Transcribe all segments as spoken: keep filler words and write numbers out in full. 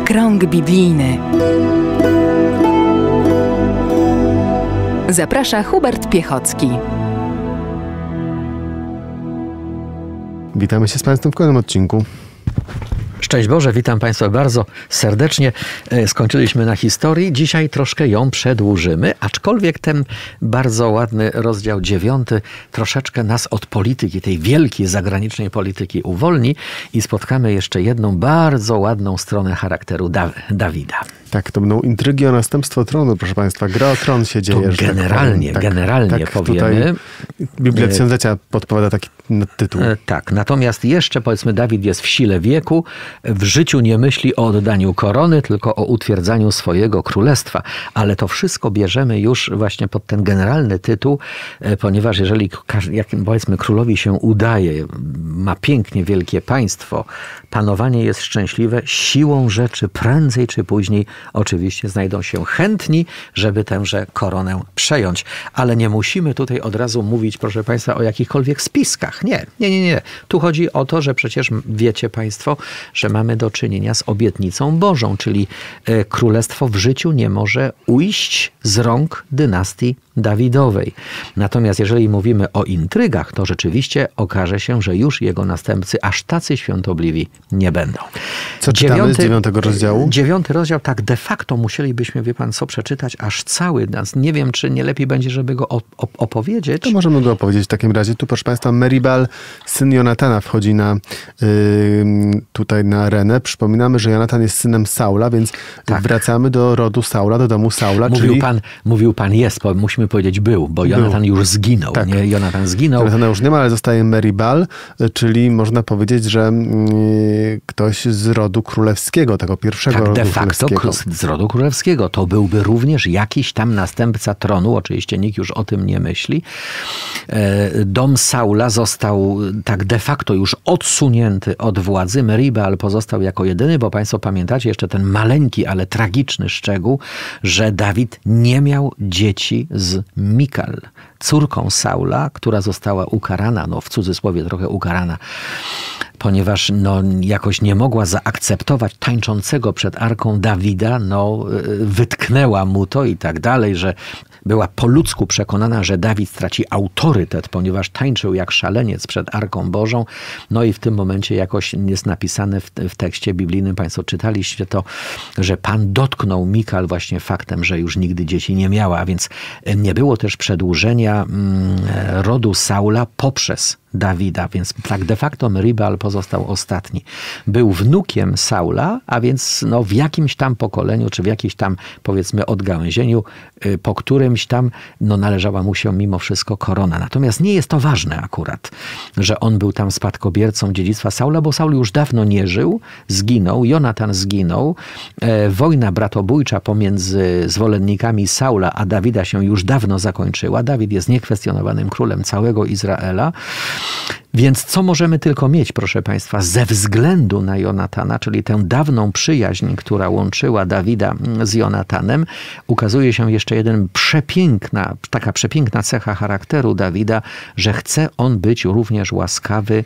Krąg biblijny. Zaprasza Hubert Piechocki. Witamy się z Państwem w kolejnym odcinku. Szczęść Boże, witam Państwa bardzo serdecznie. Skończyliśmy na historii, dzisiaj troszkę ją przedłużymy, aczkolwiek ten bardzo ładny rozdział dziewiąty troszeczkę nas od polityki, tej wielkiej zagranicznej polityki uwolni i spotkamy jeszcze jedną bardzo ładną stronę charakteru Da- Dawida. Tak, to będą intrygi o następstwo tronu, proszę Państwa. Gra o tron się dzieje. To generalnie, tak, generalnie tak, powiemy. Biblia Tysiąclecia podpowiada taki tytuł. Tak, natomiast jeszcze powiedzmy Dawid jest w sile wieku, w życiu nie myśli o oddaniu korony, tylko o utwierdzaniu swojego królestwa. Ale to wszystko bierzemy już właśnie pod ten generalny tytuł, ponieważ jeżeli jakim powiedzmy królowi się udaje, ma pięknie wielkie państwo, panowanie jest szczęśliwe, siłą rzeczy prędzej czy później oczywiście znajdą się chętni, żeby tęże koronę przejąć. Ale nie musimy tutaj od razu mówić, proszę Państwa, o jakichkolwiek spiskach. Nie, nie, nie, nie. Tu chodzi o to, że przecież wiecie Państwo, że mamy do czynienia z obietnicą Bożą, czyli królestwo w życiu nie może ujść z rąk dynastii Dawidowej. Natomiast jeżeli mówimy o intrygach, to rzeczywiście okaże się, że już jego następcy aż tacy świątobliwi nie będą. Co czytamy Dziewiąty, z dziewiątego rozdziału? Dziewiąty rozdział, tak de facto musielibyśmy, wie pan co, przeczytać aż cały. Nie wiem, czy nie lepiej będzie, żeby go op- opowiedzieć. To możemy go opowiedzieć w takim razie. Tu, proszę Państwa, Meribal, syn Jonatana, wchodzi na yy, tutaj na arenę. Przypominamy, że Jonatan jest synem Saula, więc tak. Wracamy do rodu Saula, do domu Saula. Mówił, czyli... pan, mówił pan jest, bo musimy powiedzieć był, bo Jonatan był. już zginął. Tak. Nie? Jonatan zginął. Jonatana już nie ma, ale zostaje Meribal, czyli można powiedzieć, że yy, ktoś z rodu królewskiego, tego pierwszego tak, rodu de facto królewskiego. z rodu królewskiego. To byłby również jakiś tam następca tronu. Oczywiście nikt już o tym nie myśli. Dom Saula został tak de facto już odsunięty od władzy. Meribal pozostał jako jedyny, bo Państwo pamiętacie jeszcze ten maleńki, ale tragiczny szczegół, że Dawid nie miał dzieci z Mikal, córką Saula, która została ukarana, no w cudzysłowie trochę ukarana, ponieważ no, jakoś nie mogła zaakceptować tańczącego przed arką Dawida, no wytknęła mu to i tak dalej, że była po ludzku przekonana, że Dawid straci autorytet, ponieważ tańczył jak szaleniec przed Arką Bożą. No i w tym momencie jakoś jest napisane w, w tekście biblijnym, Państwo czytaliście to, że Pan dotknął Mikal właśnie faktem, że już nigdy dzieci nie miała, a więc nie było też przedłużenia mm, rodu Saula poprzez Dawida, więc tak de facto Meribal pozostał ostatni. Był wnukiem Saula, a więc no w jakimś tam pokoleniu, czy w jakimś tam powiedzmy odgałęzieniu, po którymś tam no należała mu się mimo wszystko korona. Natomiast nie jest to ważne akurat, że on był tam spadkobiercą dziedzictwa Saula, bo Saul już dawno nie żył, zginął, Jonatan zginął, e, wojna bratobójcza pomiędzy zwolennikami Saula a Dawida się już dawno zakończyła. Dawid jest niekwestionowanym królem całego Izraela. Więc co możemy tylko mieć, proszę Państwa, ze względu na Jonatana, czyli tę dawną przyjaźń, która łączyła Dawida z Jonatanem, ukazuje się jeszcze jeden przepiękna, taka przepiękna cecha charakteru Dawida, że chce on być również łaskawy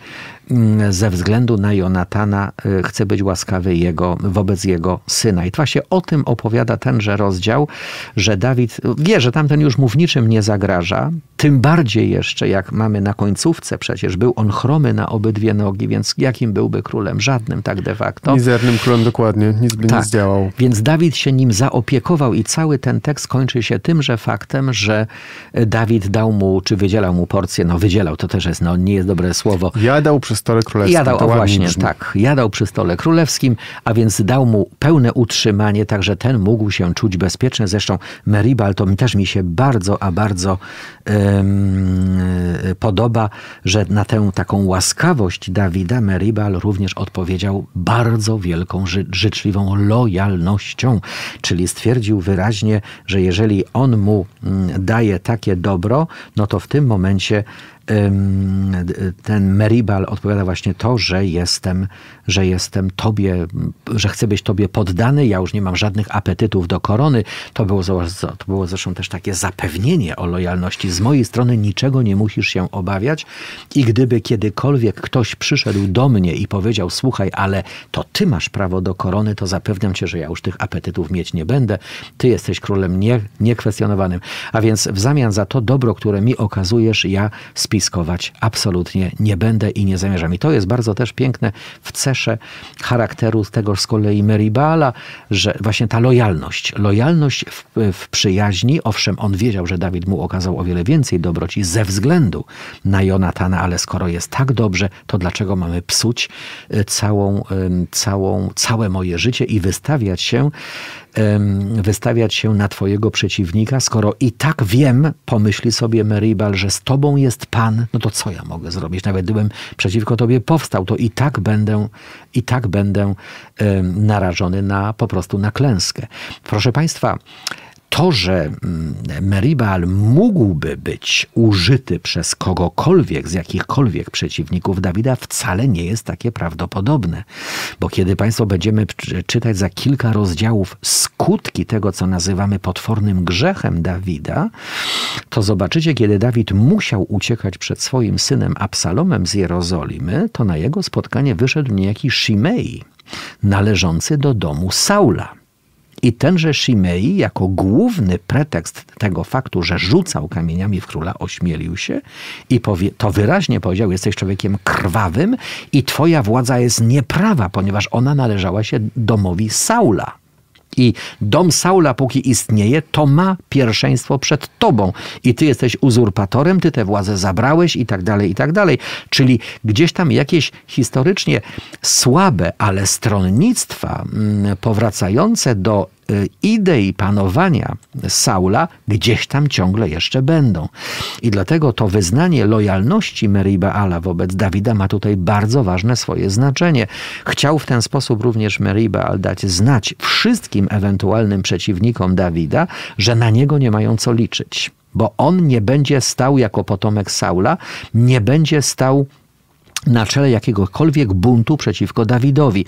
ze względu na Jonatana, chce być łaskawy jego, wobec jego syna. I właśnie o tym opowiada tenże rozdział, że Dawid wie, że tamten już mu w niczym nie zagraża, tym bardziej jeszcze, jak mamy na końcówce, przecież był on chromy na obydwie nogi, więc jakim byłby królem? Żadnym tak de facto. Mizernym królem dokładnie, nic by tak. nie zdziałał. Więc Dawid się nim zaopiekował i cały ten tekst kończy się tymże faktem, że Dawid dał mu, czy wydzielał mu porcję, no wydzielał, to też jest, no nie jest dobre słowo. Jadał przy stole królewskim. Jadał, to o właśnie, brzmi. tak. Jadał przy stole królewskim, a więc dał mu pełne utrzymanie, tak że ten mógł się czuć bezpieczny. Zresztą Meribal to mi też mi się bardzo, a bardzo um, podoba, że na tę taką łaskawość Dawida Meribal również odpowiedział bardzo wielką, ży- życzliwą lojalnością. Czyli stwierdził wyraźnie, że jeżeli on mu daje takie dobro, no to w tym momencie ten Meribal odpowiada właśnie to, że jestem, że jestem tobie, że chcę być tobie poddany, ja już nie mam żadnych apetytów do korony. To było, to było zresztą też takie zapewnienie o lojalności. Z mojej strony niczego nie musisz się obawiać i gdyby kiedykolwiek ktoś przyszedł do mnie i powiedział, słuchaj, ale to ty masz prawo do korony, to zapewniam cię, że ja już tych apetytów mieć nie będę. Ty jesteś królem nie, niekwestionowanym. A więc w zamian za to dobro, które mi okazujesz, ja spiskować absolutnie nie będę i nie zamierzam. I to jest bardzo też piękne w cesze charakteru tego z kolei Meribala, że właśnie ta lojalność. Lojalność w, w przyjaźni. Owszem, on wiedział, że Dawid mu okazał o wiele więcej dobroci ze względu na Jonatana, ale skoro jest tak dobrze, to dlaczego mamy psuć całą, całą, całe moje życie i wystawiać się wystawiać się na twojego przeciwnika, skoro i tak wiem, pomyśli sobie Meribal, że z tobą jest Pan, no to co ja mogę zrobić? Nawet gdybym przeciwko tobie powstał, to i tak będę, i tak będę narażony na, po prostu na klęskę. Proszę Państwa, to, że Meribal mógłby być użyty przez kogokolwiek z jakichkolwiek przeciwników Dawida, wcale nie jest takie prawdopodobne. Bo kiedy Państwo będziemy czytać za kilka rozdziałów skutki tego, co nazywamy potwornym grzechem Dawida, to zobaczycie, kiedy Dawid musiał uciekać przed swoim synem Absalomem z Jerozolimy, to na jego spotkanie wyszedł niejaki Shimei, należący do domu Saula. I tenże Shimei jako główny pretekst tego faktu, że rzucał kamieniami w króla, ośmielił się i powie, to wyraźnie powiedział, jesteś człowiekiem krwawym i twoja władza jest nieprawa, ponieważ ona należała się domowi Saula. I dom Saula, póki istnieje, to ma pierwszeństwo przed tobą. I ty jesteś uzurpatorem, ty tę władzę zabrałeś i tak dalej, i tak dalej. Czyli gdzieś tam jakieś historycznie słabe, ale stronnictwa powracające do idei panowania Saula gdzieś tam ciągle jeszcze będą. I dlatego to wyznanie lojalności Meribaala wobec Dawida ma tutaj bardzo ważne swoje znaczenie. Chciał w ten sposób również Meribaal dać znać wszystkim ewentualnym przeciwnikom Dawida, że na niego nie mają co liczyć. Bo on nie będzie stał jako potomek Saula, nie będzie stał na czele jakiegokolwiek buntu przeciwko Dawidowi.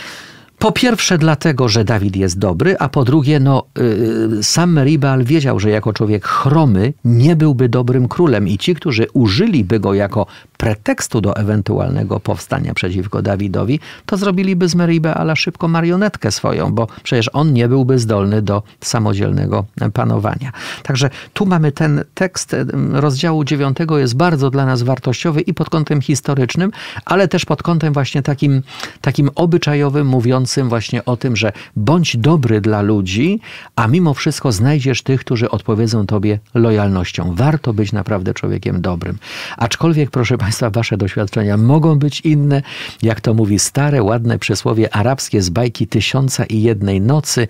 Po pierwsze dlatego, że Dawid jest dobry, a po drugie, no, yy, sam Meribal wiedział, że jako człowiek chromy nie byłby dobrym królem i ci, którzy użyliby go jako pretekstu do ewentualnego powstania przeciwko Dawidowi, to zrobiliby z Meribala szybko marionetkę swoją, bo przecież on nie byłby zdolny do samodzielnego panowania. Także tu mamy ten tekst rozdziału dziewiątego, jest bardzo dla nas wartościowy i pod kątem historycznym, ale też pod kątem właśnie takim, takim obyczajowym, mówiącym właśnie o tym, że bądź dobry dla ludzi, a mimo wszystko znajdziesz tych, którzy odpowiedzą tobie lojalnością. Warto być naprawdę człowiekiem dobrym. Aczkolwiek, proszę Państwa, wasze doświadczenia mogą być inne. Jak to mówi stare, ładne przysłowie arabskie z bajki Tysiąca i Jednej Nocy.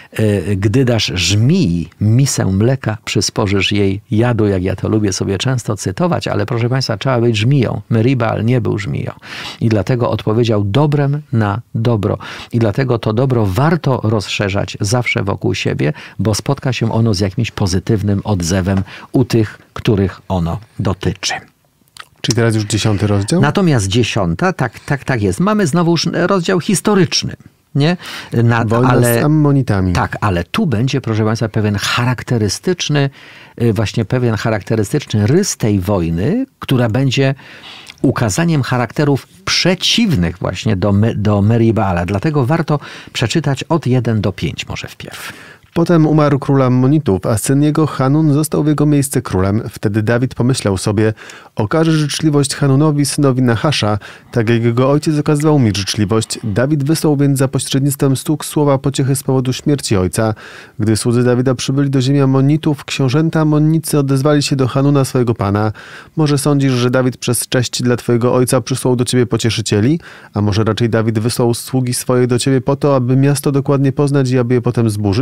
Gdy dasz żmii misę mleka, przysporzysz jej jadu, jak ja to lubię sobie często cytować, ale proszę Państwa, trzeba być żmiją. Meribal nie był żmiją. I dlatego odpowiedział dobrem na dobro. I dlatego to dobro warto rozszerzać zawsze wokół siebie, bo spotka się ono z jakimś pozytywnym odzewem u tych, których ono dotyczy. Czyli teraz już dziesiąty rozdział? Natomiast dziesiąta, tak, tak, tak jest. Mamy znowuż rozdział historyczny. Nie? Na, Wojna ale, z Ammonitami. Tak, ale tu będzie, proszę Państwa, pewien charakterystyczny, właśnie pewien charakterystyczny rys tej wojny, która będzie ukazaniem charakterów przeciwnych właśnie do, do Meribala. Dlatego warto przeczytać od jeden do pięciu może wpierw. Potem umarł król Ammonitów, a syn jego Hanun został w jego miejsce królem. Wtedy Dawid pomyślał sobie, okaże życzliwość Hanunowi, synowi Nahasza, tak jak jego ojciec okazywał mi życzliwość. Dawid wysłał więc za pośrednictwem sług słowa pociechy z powodu śmierci ojca. Gdy słudzy Dawida przybyli do ziemi Ammonitów, książęta Ammonitcy odezwali się do Hanuna, swojego pana. Może sądzisz, że Dawid przez cześć dla twojego ojca przysłał do ciebie pocieszycieli? A może raczej Dawid wysłał sługi swoje do ciebie po to, aby miasto dokładnie poznać i aby je potem zburzyć?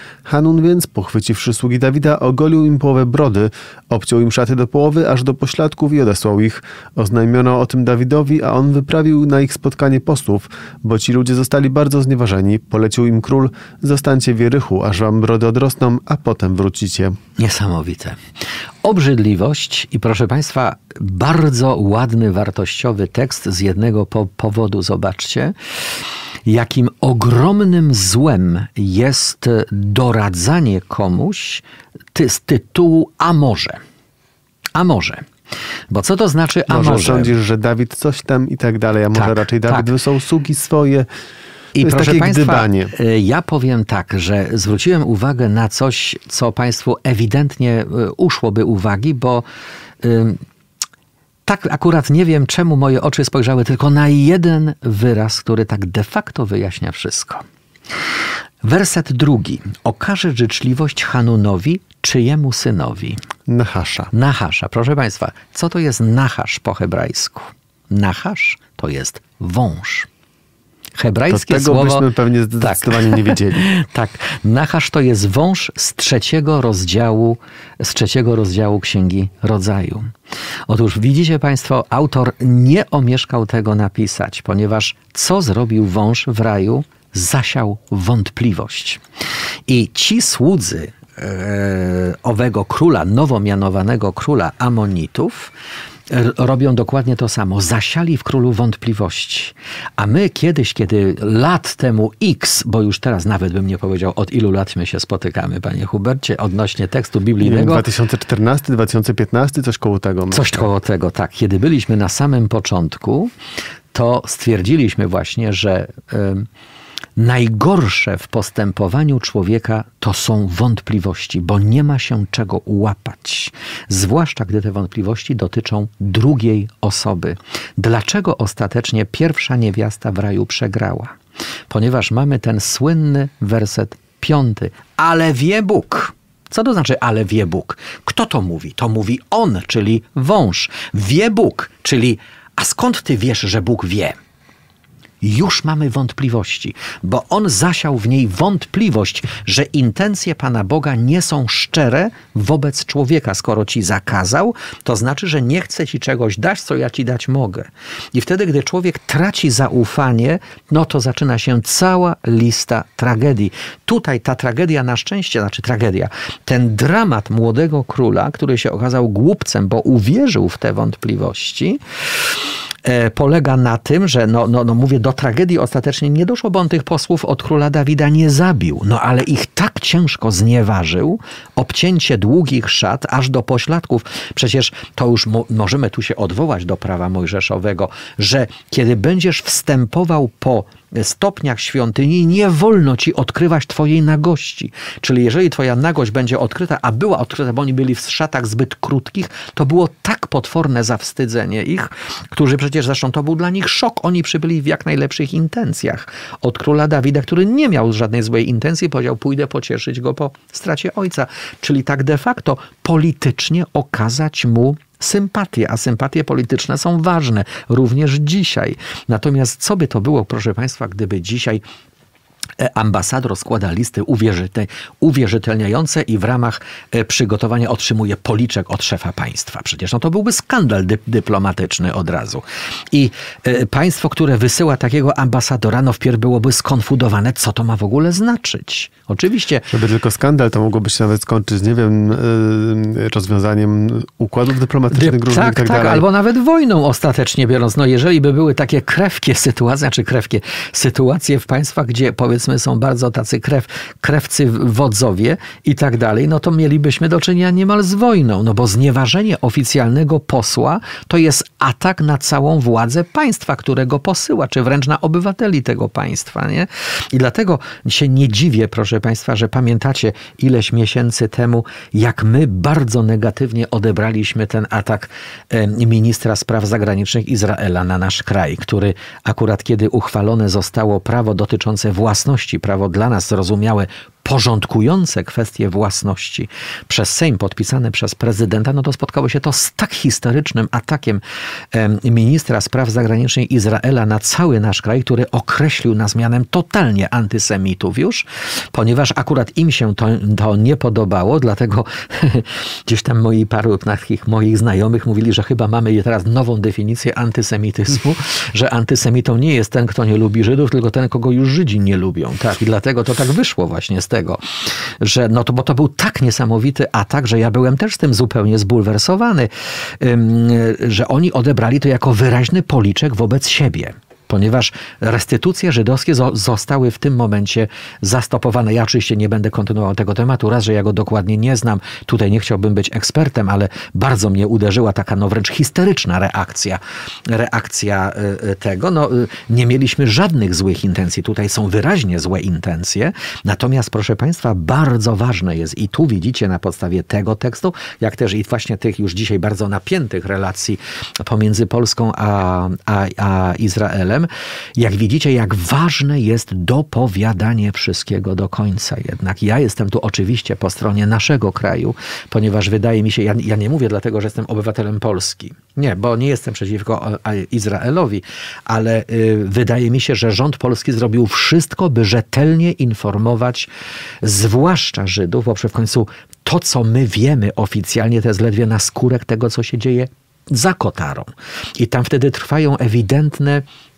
Hanun więc, pochwyciwszy sługi Dawida, ogolił im połowę brody, obciął im szaty do połowy, aż do pośladków i odesłał ich. Oznajmiono o tym Dawidowi, a on wyprawił na ich spotkanie posłów, bo ci ludzie zostali bardzo znieważeni. Polecił im król: zostańcie w Jerichu, aż wam brody odrosną, a potem wrócicie. Niesamowite. Obrzydliwość i, proszę Państwa, bardzo ładny, wartościowy tekst z jednego po powodu. Zobaczcie, jakim ogromnym złem jest doradzanie komuś ty z tytułu a może. A może. Bo co to znaczy a może? Może sądzisz, że Dawid coś tam i tak dalej, a może tak, raczej Dawid tak. wysłał sługi swoje. To I jest proszę takie Państwa, gdybanie. ja powiem tak, że zwróciłem uwagę na coś, co Państwu ewidentnie uszłoby uwagi, bo y, tak akurat nie wiem, czemu moje oczy spojrzały tylko na jeden wyraz, który tak de facto wyjaśnia wszystko. Werset drugi. Okaże życzliwość Hanunowi, czyjemu synowi? Nahasza. Nahasza. Proszę Państwa, co to jest nahasz po hebrajsku? Nahasz to jest wąż. Hebrajskie to tego słowo... byśmy pewnie zdecydowanie tak. nie wiedzieli. Tak. Nahasz to jest wąż z trzeciego rozdziału, z trzeciego rozdziału Księgi Rodzaju. Otóż widzicie Państwo, autor nie omieszkał tego napisać, ponieważ co zrobił wąż w raju? Zasiał wątpliwość. I ci słudzy e, owego króla, nowo mianowanego króla Amonitów, robią dokładnie to samo. Zasiali w królu wątpliwości. A my kiedyś, kiedy lat temu X, bo już teraz nawet bym nie powiedział, od ilu lat my się spotykamy, panie Hubercie, odnośnie tekstu biblijnego. dwa tysiące czternasty, dwa tysiące piętnasty, coś koło tego. Coś koło tego, tak. Kiedy byliśmy na samym początku, to stwierdziliśmy właśnie, że y, najgorsze w postępowaniu człowieka to są wątpliwości, bo nie ma się czego ułapać. Zwłaszcza gdy te wątpliwości dotyczą drugiej osoby. Dlaczego ostatecznie pierwsza niewiasta w raju przegrała? Ponieważ mamy ten słynny werset piąty. Ale wie Bóg. Co to znaczy ale wie Bóg? Kto to mówi? To mówi on, czyli wąż. Wie Bóg, czyli a skąd ty wiesz, że Bóg wie? Już mamy wątpliwości, bo on zasiał w niej wątpliwość, że intencje Pana Boga nie są szczere wobec człowieka. Skoro ci zakazał, to znaczy, że nie chce ci czegoś dać, co ja ci dać mogę. I wtedy, gdy człowiek traci zaufanie, no to zaczyna się cała lista tragedii. Tutaj ta tragedia na szczęście, znaczy tragedia, ten dramat młodego króla, który się okazał głupcem, bo uwierzył w te wątpliwości, polega na tym, że no, no, no mówię, do tragedii ostatecznie nie doszło, bo on tych posłów od króla Dawida nie zabił. No ale ich tak ciężko znieważył, obcięcie długich szat aż do pośladków. Przecież to już mo możemy tu się odwołać do prawa mojżeszowego, że kiedy będziesz wstępował po stopniach świątyni, nie wolno ci odkrywać twojej nagości. Czyli jeżeli twoja nagość będzie odkryta, a była odkryta, bo oni byli w szatach zbyt krótkich, to było tak potworne zawstydzenie ich, którzy przecież, zresztą to był dla nich szok. Oni przybyli w jak najlepszych intencjach. Od króla Dawida, który nie miał żadnej złej intencji, powiedział, pójdę pocieszyć go po stracie ojca. Czyli tak de facto politycznie okazać mu sympatie, a sympatie polityczne są ważne również dzisiaj. Natomiast co by to było, proszę Państwa, gdyby dzisiaj ambasador składa listy uwierzytelniające i w ramach przygotowania otrzymuje policzek od szefa państwa. Przecież no to byłby skandal dy dyplomatyczny od razu. I y, państwo, które wysyła takiego ambasadora, no wpierw byłoby skonfudowane, co to ma w ogóle znaczyć. Oczywiście. Żeby tylko skandal, to mogłoby się nawet skończyć, nie wiem, y, rozwiązaniem układów dyplomatycznych Dy różnych tak, i tak, tak, dalej. albo nawet wojną ostatecznie biorąc. No jeżeli by były takie krewkie sytuacje, znaczy krewkie sytuacje w państwach, gdzie powiedzmy są bardzo tacy krew, krewcy wodzowie i tak dalej, no to mielibyśmy do czynienia niemal z wojną, no bo znieważenie oficjalnego posła to jest atak na całą władzę państwa, którego posyła, czy wręcz na obywateli tego państwa, nie? I dlatego się nie dziwię, proszę Państwa, że pamiętacie ileś miesięcy temu, jak my bardzo negatywnie odebraliśmy ten atak ministra spraw zagranicznych Izraela na nasz kraj, który akurat kiedy uchwalone zostało prawo dotyczące własności, prawo dla nas zrozumiałe porządkujące kwestie własności przez Sejm podpisane przez prezydenta, no to spotkało się to z tak historycznym atakiem ministra spraw zagranicznych Izraela na cały nasz kraj, który określił nas mianem totalnie antysemitów już, ponieważ akurat im się to, to nie podobało, dlatego gdzieś tam moi paru takich moich znajomych mówili, że chyba mamy teraz nową definicję antysemityzmu, że antysemitą nie jest ten, kto nie lubi Żydów, tylko ten, kogo już Żydzi nie lubią. Tak, i dlatego to tak wyszło właśnie z tego, że no to, bo to był tak niesamowity atak, że ja byłem też z tym zupełnie zbulwersowany, że oni odebrali to jako wyraźny policzek wobec siebie. Ponieważ restytucje żydowskie zostały w tym momencie zastopowane. Ja oczywiście nie będę kontynuował tego tematu, raz, że ja go dokładnie nie znam. Tutaj nie chciałbym być ekspertem, ale bardzo mnie uderzyła taka no wręcz histeryczna reakcja, reakcja tego. No, nie mieliśmy żadnych złych intencji. Tutaj są wyraźnie złe intencje. Natomiast, proszę Państwa, bardzo ważne jest i tu widzicie na podstawie tego tekstu, jak też i właśnie tych już dzisiaj bardzo napiętych relacji pomiędzy Polską a, a, a Izraelem, jak widzicie, jak ważne jest dopowiadanie wszystkiego do końca jednak. Ja jestem tu oczywiście po stronie naszego kraju, ponieważ wydaje mi się, ja, ja nie mówię dlatego, że jestem obywatelem Polski. Nie, bo nie jestem przeciwko Izraelowi, ale y, wydaje mi się, że rząd polski zrobił wszystko, by rzetelnie informować zwłaszcza Żydów, bo w końcu to, co my wiemy oficjalnie, to jest ledwie naskórek tego, co się dzieje za kotarą. I tam wtedy trwają ewidentne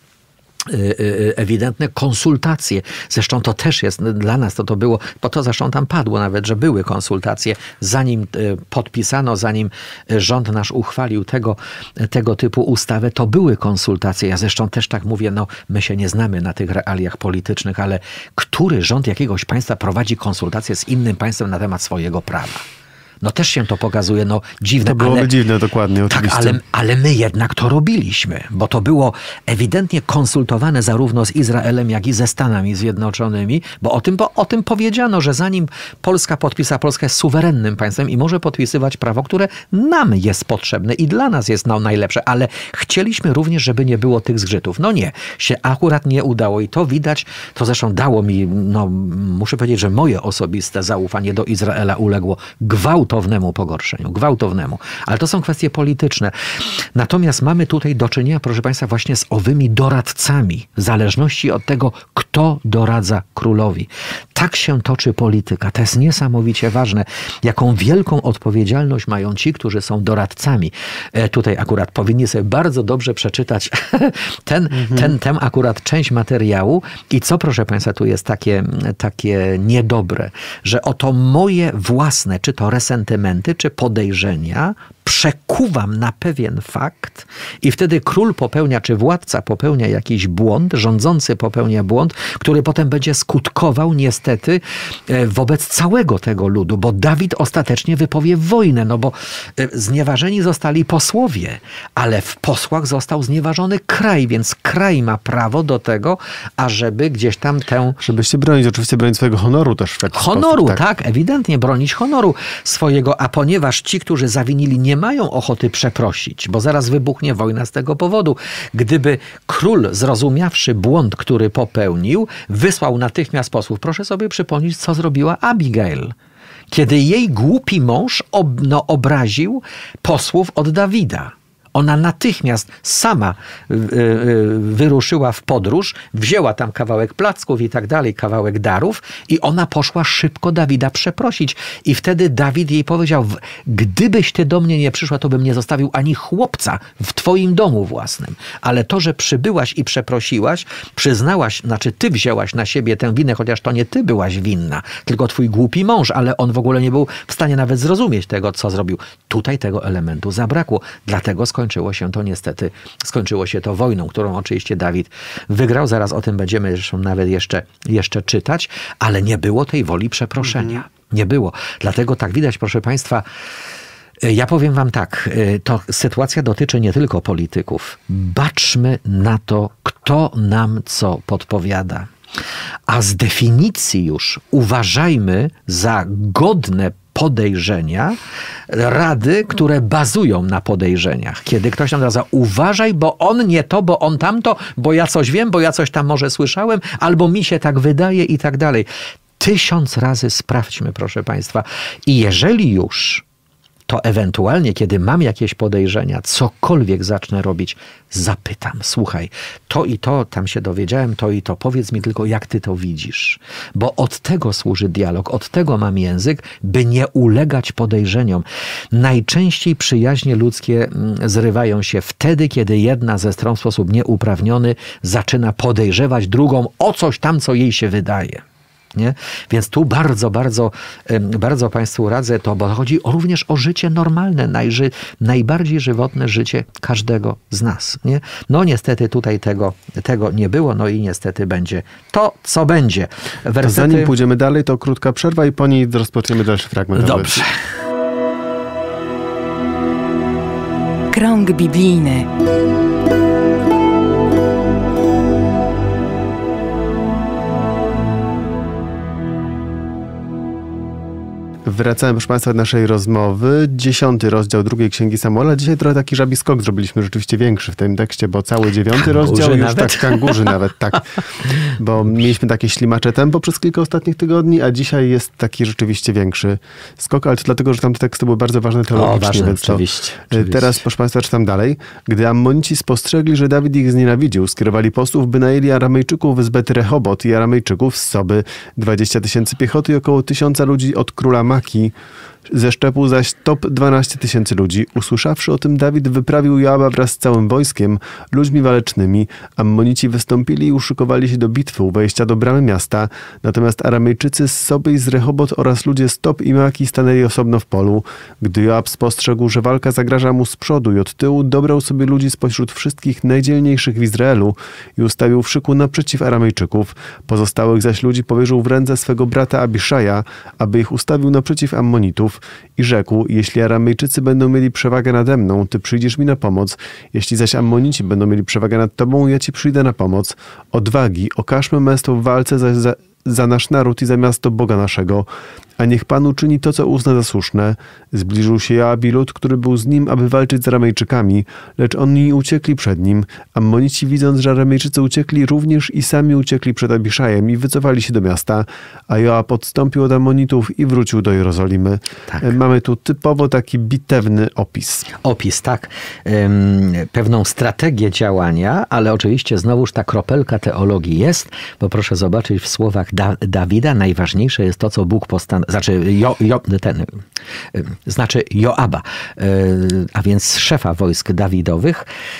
ewidentne konsultacje. Zresztą to też jest dla nas, to to było, bo to zresztą tam padło nawet, że były konsultacje, zanim podpisano, zanim rząd nasz uchwalił tego, tego typu ustawę, to były konsultacje. Ja zresztą też tak mówię, no my się nie znamy na tych realiach politycznych, ale który rząd jakiegoś państwa prowadzi konsultacje z innym państwem na temat swojego prawa? No też się to pokazuje, no dziwne. To byłoby ale, dziwne, dokładnie, oczywiście. Tak, ale, ale my jednak to robiliśmy, bo to było ewidentnie konsultowane zarówno z Izraelem, jak i ze Stanami Zjednoczonymi, bo o tym, bo o tym powiedziano, że zanim Polska podpisa, Polska jest suwerennym państwem i może podpisywać prawo, które nam jest potrzebne i dla nas jest no, najlepsze, ale chcieliśmy również, żeby nie było tych zgrzytów. No nie, się akurat nie udało i to widać, to zresztą dało mi, no muszę powiedzieć, że moje osobiste zaufanie do Izraela uległo gwałtowi gwałtownemu pogorszeniu, gwałtownemu. Ale to są kwestie polityczne. Natomiast mamy tutaj do czynienia, proszę Państwa, właśnie z owymi doradcami, w zależności od tego, kto doradza królowi. Tak się toczy polityka. To jest niesamowicie ważne. Jaką wielką odpowiedzialność mają ci, którzy są doradcami. E, tutaj akurat powinni sobie bardzo dobrze przeczytać ten, mhm. ten, ten akurat część materiału. I co, proszę Państwa, tu jest takie, takie niedobre, że oto moje własne, czy to resentymenty, czy podejrzenia przekuwam na pewien fakt i wtedy król popełnia, czy władca popełnia jakiś błąd, rządzący popełnia błąd, który potem będzie skutkował niestety wobec całego tego ludu, bo Dawid ostatecznie wypowie wojnę, no bo znieważeni zostali posłowie, ale w posłach został znieważony kraj, więc kraj ma prawo do tego, ażeby gdzieś tam tę... Żeby się bronić, oczywiście bronić swojego honoru też w jakiś Honoru, sposób, tak. tak, ewidentnie bronić honoru swojego, a ponieważ ci, którzy zawinili, nie mają ochoty przeprosić, bo zaraz wybuchnie wojna z tego powodu. Gdyby król, zrozumiawszy błąd, który popełnił, wysłał natychmiast posłów. Proszę sobie przypomnieć, co zrobiła Abigail, kiedy jej głupi mąż ob, no, obraził posłów od Dawida. Ona natychmiast sama wyruszyła w podróż, wzięła tam kawałek placków i tak dalej, kawałek darów i ona poszła szybko Dawida przeprosić. I wtedy Dawid jej powiedział, gdybyś ty do mnie nie przyszła, to bym nie zostawił ani chłopca w twoim domu własnym. Ale to, że przybyłaś i przeprosiłaś, przyznałaś, znaczy ty wzięłaś na siebie tę winę, chociaż to nie ty byłaś winna, tylko twój głupi mąż, ale on w ogóle nie był w stanie nawet zrozumieć tego, co zrobił. Tutaj tego elementu zabrakło. Dlatego skończyło Skończyło się to niestety, skończyło się to wojną, którą oczywiście Dawid wygrał. Zaraz o tym będziemy zresztą nawet jeszcze, jeszcze czytać, ale nie było tej woli przeproszenia. Mhm. Nie było. Dlatego tak widać, proszę Państwa, ja powiem wam tak, to sytuacja dotyczy nie tylko polityków. Baczmy na to, kto nam co podpowiada. A z definicji już uważajmy za godne podejrzenia rady, które bazują na podejrzeniach. Kiedy ktoś nam radza, uważaj, bo on nie to, bo on tamto, bo ja coś wiem, bo ja coś tam może słyszałem, albo mi się tak wydaje i tak dalej. Tysiąc razy sprawdźmy, proszę Państwa. I jeżeli już, to ewentualnie, kiedy mam jakieś podejrzenia, cokolwiek zacznę robić, zapytam, słuchaj, to i to, tam się dowiedziałem, to i to, powiedz mi tylko, jak ty to widzisz. Bo od tego służy dialog, od tego mam język, by nie ulegać podejrzeniom. Najczęściej przyjaźnie ludzkie zrywają się wtedy, kiedy jedna ze stron w sposób nieuprawniony zaczyna podejrzewać drugą o coś tam, co jej się wydaje. Nie? Więc tu bardzo, bardzo, bardzo Państwu radzę to, bo chodzi również o życie normalne, najży, najbardziej żywotne życie każdego z nas. Nie? No niestety tutaj tego, tego nie było, no i niestety będzie to, co będzie. Wersety... To zanim pójdziemy dalej, to krótka przerwa i po niej rozpoczniemy dalszy fragment. Dobrze. Krąg biblijny. Wracamy, proszę Państwa, do naszej rozmowy. Dziesiąty rozdział drugiej Księgi Samuela. Dzisiaj trochę taki żabi skok zrobiliśmy, rzeczywiście większy w tym tekście, bo cały dziewiąty kangurzy rozdział już nawet? tak, kangurzy nawet, tak. Bo mieliśmy takie ślimacze tempo przez kilka ostatnich tygodni, a dzisiaj jest taki rzeczywiście większy skok, ale to dlatego, że tamte teksty były bardzo ważne teologicznie. O, ważne, więc to oczywiście, oczywiście. Teraz, proszę Państwa, czytam dalej. Gdy Ammonici spostrzegli, że Dawid ich znienawidził, skierowali posłów, by najęli Aramejczyków z Bet-Rehobot i Aramejczyków z Soby, dwadzieścia tysięcy piechoty i około tysiąca ludzi od króla Maki. Ze szczepu zaś top dwanaście tysięcy ludzi. Usłyszawszy o tym, Dawid wyprawił Joaba wraz z całym wojskiem, ludźmi walecznymi. Ammonici wystąpili i uszykowali się do bitwy u wejścia do bramy miasta. Natomiast Aramejczycy z Soby i z Rehobot oraz ludzie z Top i Maki stanęli osobno w polu. Gdy Joab spostrzegł, że walka zagraża mu z przodu i od tyłu, dobrał sobie ludzi spośród wszystkich najdzielniejszych w Izraelu i ustawił w szyku naprzeciw Aramejczyków. Pozostałych zaś ludzi powierzył w ręce swego brata Abiszaja, aby ich ustawił naprzeciw Ammonitów. I rzekł, jeśli Aramejczycy będą mieli przewagę nade mną, ty przyjdziesz mi na pomoc. Jeśli zaś Ammonici będą mieli przewagę nad tobą, ja ci przyjdę na pomoc. Odwagi, okażmy męstwo w walce zaś za, za nasz naród i za miasto Boga naszego. A niech Pan uczyni to, co uzna za słuszne. Zbliżył się Joab i lud, który był z nim, aby walczyć z Aramejczykami, lecz oni uciekli przed nim. Ammonici, widząc, że Aramejczycy uciekli, również i sami uciekli przed Abiszajem i wycofali się do miasta, a Joab odstąpił od Ammonitów i wrócił do Jerozolimy. Tak. Mamy tu typowo taki bitewny opis. Opis, tak. Ym, pewną strategię działania, ale oczywiście znowuż ta kropelka teologii jest, bo proszę zobaczyć w słowach da Dawida, najważniejsze jest to, co Bóg postanowił. Znaczy, jo, jo, ten, znaczy Joaba, a więc szefa wojsk Dawidowych.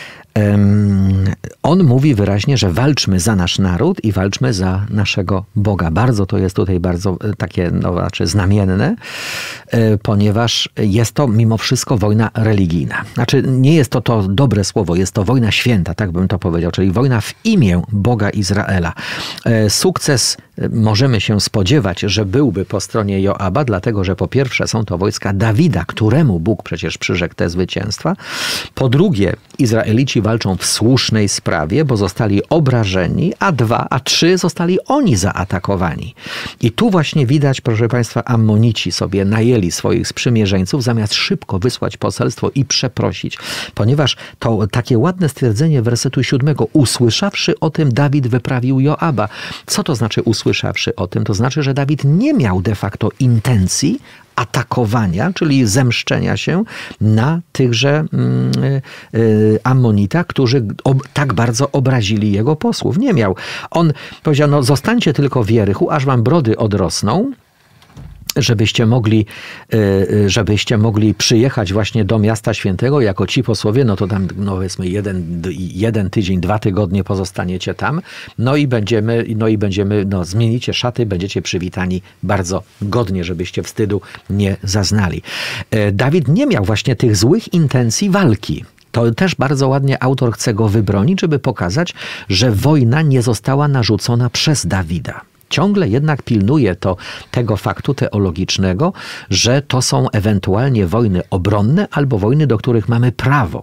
On mówi wyraźnie, że walczmy za nasz naród i walczmy za naszego Boga. Bardzo to jest tutaj bardzo takie no, znaczy znamienne, ponieważ jest to mimo wszystko wojna religijna. Znaczy nie jest to to dobre słowo, jest to wojna święta, tak bym to powiedział, czyli wojna w imię Boga Izraela. Sukces możemy się spodziewać, że byłby po stronie Joaba, dlatego że po pierwsze są to wojska Dawida, któremu Bóg przecież przyrzekł te zwycięstwa. Po drugie, Izraelici walczą w słusznej sprawie, bo zostali obrażeni, a dwa, a trzy zostali oni zaatakowani. I tu właśnie widać, proszę Państwa, Ammonici sobie najęli swoich sprzymierzeńców, zamiast szybko wysłać poselstwo i przeprosić. Ponieważ to takie ładne stwierdzenie wersetu siódmego, usłyszawszy o tym, Dawid wyprawił Joaba. Co to znaczy usłyszawszy o tym? To znaczy, że Dawid nie miał de facto intencji atakowania, czyli zemszczenia się na tychże y, y, Ammonitach, którzy ob, tak bardzo obrazili jego posłów. Nie miał. On powiedział, no zostańcie tylko w Jerichu, aż wam brody odrosną, żebyście mogli, żebyście mogli przyjechać właśnie do miasta świętego jako ci posłowie, no to tam no powiedzmy jeden, jeden tydzień, dwa tygodnie pozostaniecie tam, no i będziemy, no i będziemy, no zmienicie szaty, będziecie przywitani bardzo godnie, żebyście wstydu nie zaznali. Dawid nie miał właśnie tych złych intencji walki. To też bardzo ładnie autor chce go wybronić, żeby pokazać, że wojna nie została narzucona przez Dawida. Ciągle jednak pilnuje to tego faktu teologicznego, że to są ewentualnie wojny obronne albo wojny, do których mamy prawo.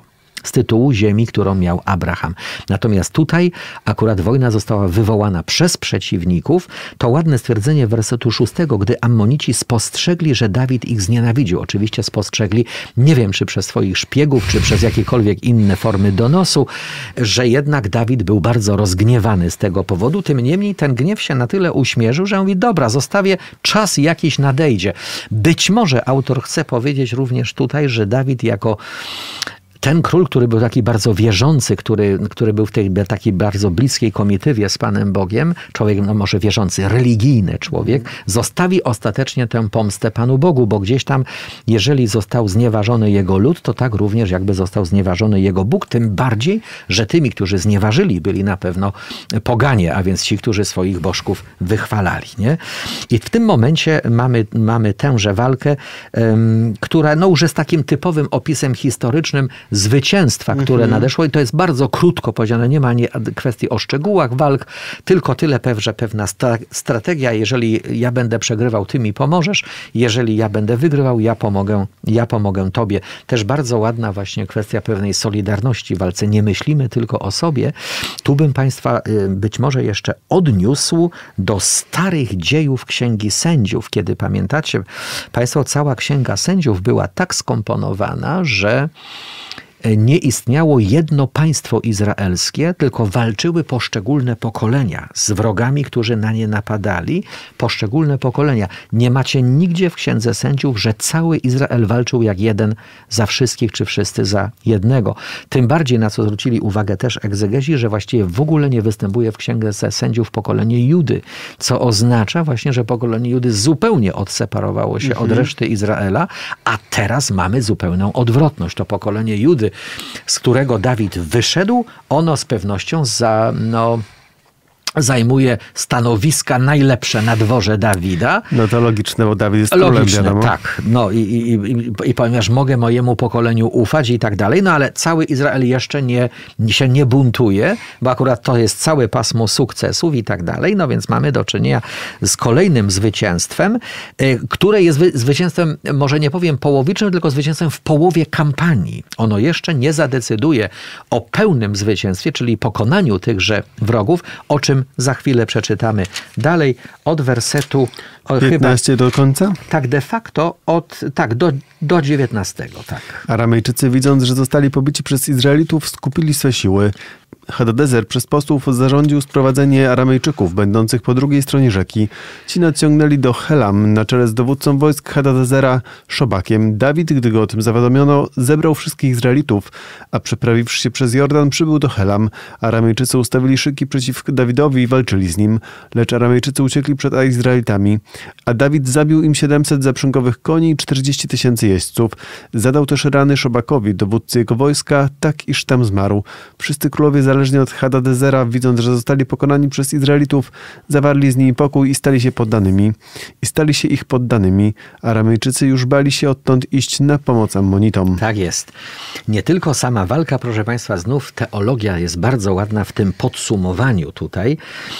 z tytułu ziemi, którą miał Abraham. Natomiast tutaj akurat wojna została wywołana przez przeciwników. To ładne stwierdzenie wersetu szóstego, gdy Ammonici spostrzegli, że Dawid ich znienawidził. Oczywiście spostrzegli, nie wiem czy przez swoich szpiegów, czy przez jakiekolwiek inne formy donosu, że jednak Dawid był bardzo rozgniewany z tego powodu. Tym niemniej ten gniew się na tyle uśmierzył, że mówi, dobra, zostawię, czas jakiś nadejdzie. Być może autor chce powiedzieć również tutaj, że Dawid jako ten król, który był taki bardzo wierzący, który, który był w tej takiej bardzo bliskiej komitywie z Panem Bogiem, człowiek, no może wierzący, religijny człowiek, zostawi ostatecznie tę pomstę Panu Bogu, bo gdzieś tam, jeżeli został znieważony jego lud, to tak również jakby został znieważony jego Bóg, tym bardziej, że tymi, którzy znieważyli, byli na pewno poganie, a więc ci, którzy swoich bożków wychwalali. Nie? I w tym momencie mamy, mamy tęże walkę, um, która no już jest takim typowym opisem historycznym zwycięstwa, które mhm. nadeszło i to jest bardzo krótko powiedziane, nie ma nie, kwestii o szczegółach walk, tylko tyle, że pewna sta, strategia, jeżeli ja będę przegrywał, ty mi pomożesz, jeżeli ja będę wygrywał, ja pomogę, ja pomogę tobie. Też bardzo ładna właśnie kwestia pewnej solidarności w walce. Nie myślimy tylko o sobie. Tu bym Państwa być może jeszcze odniósł do starych dziejów Księgi Sędziów, kiedy pamiętacie Państwo, cała Księga Sędziów była tak skomponowana, że nie istniało jedno państwo izraelskie, tylko walczyły poszczególne pokolenia z wrogami, którzy na nie napadali. Poszczególne pokolenia. Nie macie nigdzie w Księdze Sędziów, że cały Izrael walczył jak jeden za wszystkich, czy wszyscy za jednego. Tym bardziej, na co zwrócili uwagę też egzegezi, że właściwie w ogóle nie występuje w Księdze Sędziów pokolenie Judy, co oznacza właśnie, że pokolenie Judy zupełnie odseparowało się mhm. od reszty Izraela, a teraz mamy zupełną odwrotność. To pokolenie Judy, z którego Dawid wyszedł, ono z pewnością za, no, zajmuje stanowiska najlepsze na dworze Dawida. No to logiczne, bo Dawid jest królem, logiczne, wiadomo. tak. No i, i, i, i ponieważ mogę mojemu pokoleniu ufać i tak dalej, no ale cały Izrael jeszcze nie, się nie buntuje, bo akurat to jest całe pasmo sukcesów i tak dalej, no więc mamy do czynienia z kolejnym zwycięstwem, które jest zwycięstwem, może nie powiem połowicznym, tylko zwycięstwem w połowie kampanii. Ono jeszcze nie zadecyduje o pełnym zwycięstwie, czyli pokonaniu tychże wrogów, o czym za chwilę przeczytamy dalej od wersetu o, piętnaście chyba, do końca? Tak, de facto od, tak, do, do dziewiętnastego. Tak. Aramejczycy, widząc, że zostali pobici przez Izraelitów, skupili swe siły. Hadadezer przez posłów zarządził sprowadzenie Aramejczyków, będących po drugiej stronie rzeki. Ci nadciągnęli do Helam na czele z dowódcą wojsk Hadadezera Szobakiem. Dawid, gdy go o tym zawiadomiono, zebrał wszystkich Izraelitów, a przeprawiwszy się przez Jordan, przybył do Helam. Aramejczycy ustawili szyki przeciw Dawidowi i walczyli z nim, lecz Aramejczycy uciekli przed Izraelitami, a Dawid zabił im siedemset zaprzęgowych koni i czterdzieści tysięcy jeźdźców. Zadał też rany Szobakowi, dowódcy jego wojska, tak iż tam zmarł. Wszyscy królowie zależnie od Hadadezera, widząc, że zostali pokonani przez Izraelitów, zawarli z nimi pokój i stali się poddanymi. I stali się ich poddanymi. Aramejczycy już bali się odtąd iść na pomoc Ammonitom. Tak jest. Nie tylko sama walka, proszę Państwa, znów teologia jest bardzo ładna w tym podsumowaniu tutaj,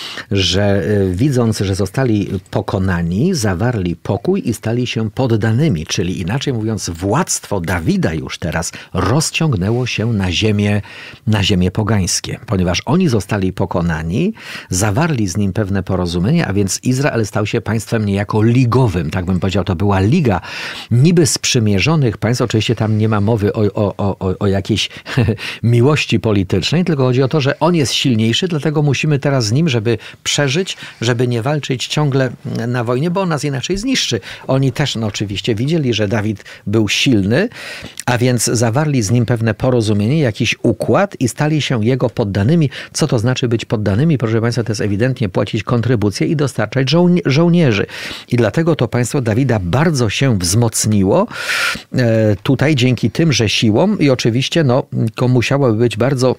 że widząc, że zostali pokonani, zawarli pokój i stali się poddanymi, czyli inaczej mówiąc, władztwo Dawida już teraz rozciągnęło się na ziemię, na ziemię pogańskie. Ponieważ oni zostali pokonani, zawarli z nim pewne porozumienie, a więc Izrael stał się państwem niejako ligowym, tak bym powiedział, to była liga niby sprzymierzonych państw, oczywiście tam nie ma mowy o, o, o, o jakiejś miłości politycznej, tylko chodzi o to, że on jest silniejszy, dlatego musimy teraz z nim, żeby przeżyć, żeby nie walczyć ciągle na wojnie, bo on nas inaczej zniszczy. Oni też no, oczywiście widzieli, że Dawid był silny, a więc zawarli z nim pewne porozumienie, jakiś układ i stali się jego poddanymi. Co to znaczy być poddanymi? Proszę Państwa, to jest ewidentnie płacić kontrybucje i dostarczać żołni- żołnierzy. I dlatego to państwo Dawida bardzo się wzmocniło e, tutaj dzięki tymże siłom i oczywiście no, to musiałoby być bardzo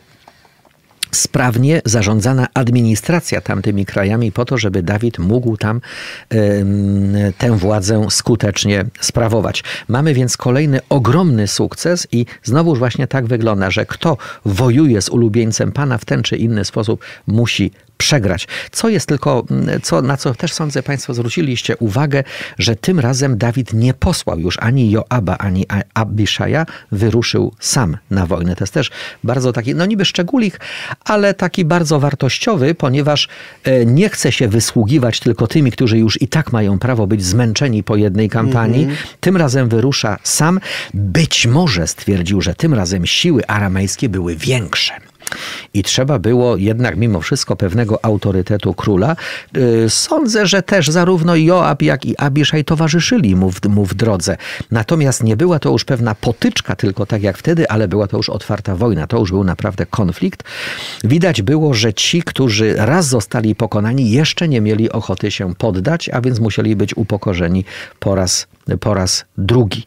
sprawnie zarządzana administracja tamtymi krajami po to, żeby Dawid mógł tam y, tę władzę skutecznie sprawować. Mamy więc kolejny ogromny sukces i znowuż właśnie tak wygląda, że kto wojuje z ulubieńcem Pana w ten czy inny sposób musi przegrać. Co jest tylko, co, na co też sądzę państwo zwróciliście uwagę, że tym razem Dawid nie posłał już ani Joaba, ani Abiszaja, wyruszył sam na wojnę. To jest też bardzo taki, no niby szczególik, ale taki bardzo wartościowy, ponieważ nie chce się wysługiwać tylko tymi, którzy już i tak mają prawo być zmęczeni po jednej kampanii. Mm-hmm. Tym razem wyrusza sam. Być może stwierdził, że tym razem siły aramejskie były większe. I trzeba było jednak mimo wszystko pewnego autorytetu króla. Sądzę, że też zarówno Joab, jak i Abiszaj towarzyszyli mu w, mu w drodze. Natomiast nie była to już pewna potyczka tylko tak jak wtedy, ale była to już otwarta wojna. To już był naprawdę konflikt. Widać było, że ci, którzy raz zostali pokonani, jeszcze nie mieli ochoty się poddać, a więc musieli być upokorzeni po raz po raz drugi.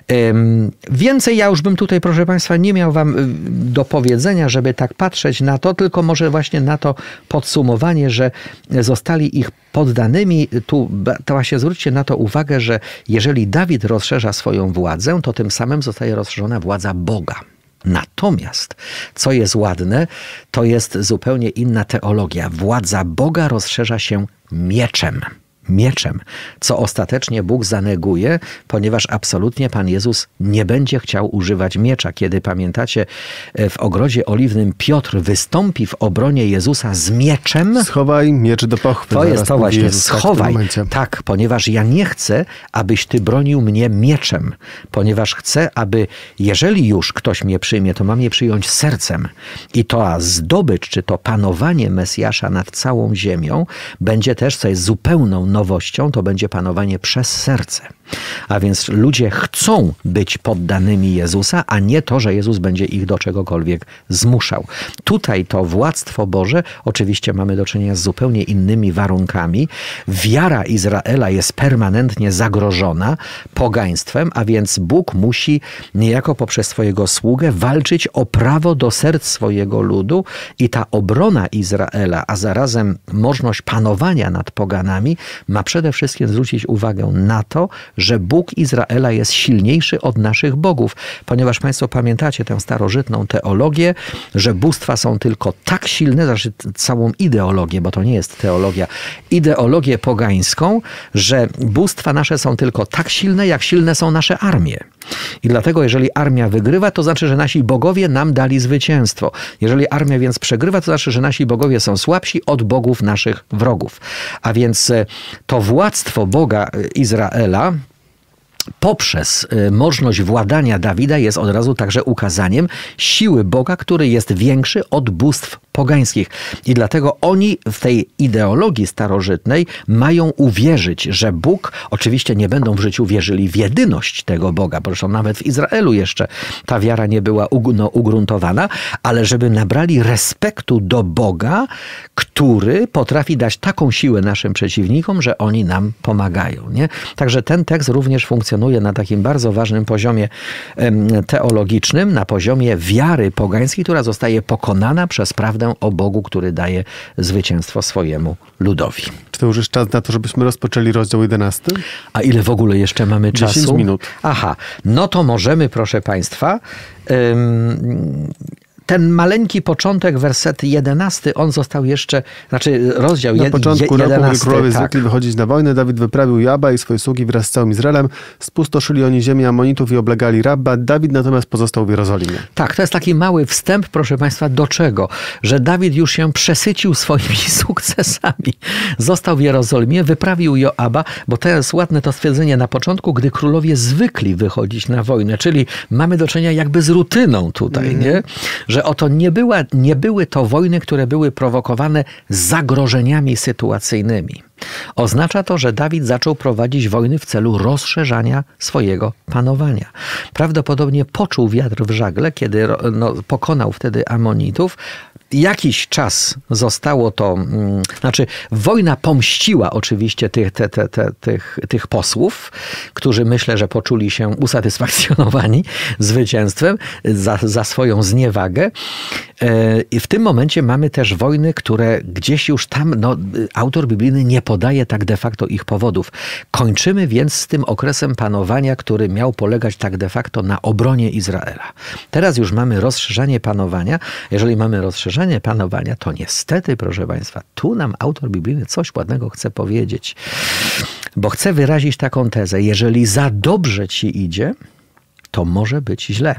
Więcej ja już bym tutaj, proszę państwa, nie miał wam do powiedzenia, żeby tak patrzeć na to, tylko może właśnie na to podsumowanie, że zostali ich poddanymi. Tu to właśnie zwróćcie na to uwagę, że jeżeli Dawid rozszerza swoją władzę, to tym samym zostaje rozszerzona władza Boga. Natomiast, co jest ładne, to jest zupełnie inna teologia. Władza Boga rozszerza się mieczem. Mieczem, co ostatecznie Bóg zaneguje, ponieważ absolutnie Pan Jezus nie będzie chciał używać miecza. Kiedy pamiętacie, w ogrodzie oliwnym Piotr wystąpi w obronie Jezusa z mieczem. Schowaj miecz do pochwy. To jest to właśnie, Jezus, schowaj. Tak, tak, ponieważ ja nie chcę, abyś ty bronił mnie mieczem, ponieważ chcę, aby jeżeli już ktoś mnie przyjmie, to mam je przyjąć sercem. I to zdobycz, czy to panowanie Mesjasza nad całą ziemią będzie też, co jest zupełną nowością, to będzie panowanie przez serce. A więc ludzie chcą być poddanymi Jezusa, a nie to, że Jezus będzie ich do czegokolwiek zmuszał. Tutaj to władztwo Boże, oczywiście mamy do czynienia z zupełnie innymi warunkami. Wiara Izraela jest permanentnie zagrożona pogaństwem, a więc Bóg musi niejako poprzez swojego sługę walczyć o prawo do serc swojego ludu i ta obrona Izraela, a zarazem możliwość panowania nad poganami ma przede wszystkim zwrócić uwagę na to, że Bóg Izraela jest silniejszy od naszych bogów, ponieważ państwo pamiętacie tę starożytną teologię, że bóstwa są tylko tak silne, znaczy całą ideologię, bo to nie jest teologia, ideologię pogańską, że bóstwa nasze są tylko tak silne, jak silne są nasze armie. I dlatego, jeżeli armia wygrywa, to znaczy, że nasi bogowie nam dali zwycięstwo. Jeżeli armia więc przegrywa, to znaczy, że nasi bogowie są słabsi od bogów naszych wrogów. A więc to władztwo Boga Izraela poprzez możliwość władania Dawida jest od razu także ukazaniem siły Boga, który jest większy od bóstw pogańskich. I dlatego oni w tej ideologii starożytnej mają uwierzyć, że Bóg, oczywiście nie będą w życiu wierzyli w jedyność tego Boga, bo zresztą nawet w Izraelu jeszcze ta wiara nie była no, ugruntowana, ale żeby nabrali respektu do Boga, który potrafi dać taką siłę naszym przeciwnikom, że oni nam pomagają. Nie? Także ten tekst również funkcjonuje na takim bardzo ważnym poziomie teologicznym, na poziomie wiary pogańskiej, która zostaje pokonana przez prawdę o Bogu, który daje zwycięstwo swojemu ludowi. Czy to już jest czas na to, żebyśmy rozpoczęli rozdział jedenasty? A ile w ogóle jeszcze mamy czasu? dziesięć minut. Aha, no to możemy, proszę państwa, ym, ten maleńki początek, werset jedenasty, on został jeszcze, znaczy rozdział jedenasty. Na początku jedenasty, roku, gdy królowie tak. zwykli wychodzić na wojnę, Dawid wyprawił Joaba i swoje sługi wraz z całym Izraelem. Spustoszyli oni ziemię Amonitów i oblegali Rabba. Dawid natomiast pozostał w Jerozolimie. Tak, to jest taki mały wstęp, proszę państwa, do czego? Że Dawid już się przesycił swoimi sukcesami. Został w Jerozolimie, wyprawił Joaba, bo to jest ładne to stwierdzenie na początku, gdy królowie zwykli wychodzić na wojnę, czyli mamy do czynienia jakby z rutyną tutaj, mm. nie? Że oto nie, była, nie były to wojny, które były prowokowane zagrożeniami sytuacyjni. Oznacza to, że Dawid zaczął prowadzić wojny w celu rozszerzania swojego panowania. Prawdopodobnie poczuł wiatr w żagle, kiedy no, pokonał wtedy Amonitów. Jakiś czas zostało to, hmm, znaczy wojna pomściła oczywiście tych, te, te, te, tych, tych posłów, którzy myślę, że poczuli się usatysfakcjonowani zwycięstwem za, za swoją zniewagę. I w tym momencie mamy też wojny, które gdzieś już tam no, autor biblijny nie podaje podaje tak de facto ich powodów. Kończymy więc z tym okresem panowania, który miał polegać tak de facto na obronie Izraela. Teraz już mamy rozszerzanie panowania. Jeżeli mamy rozszerzenie panowania, to niestety, proszę Państwa, tu nam autor biblijny coś ładnego chce powiedzieć. Bo chce wyrazić taką tezę. Jeżeli za dobrze ci idzie, to może być źle.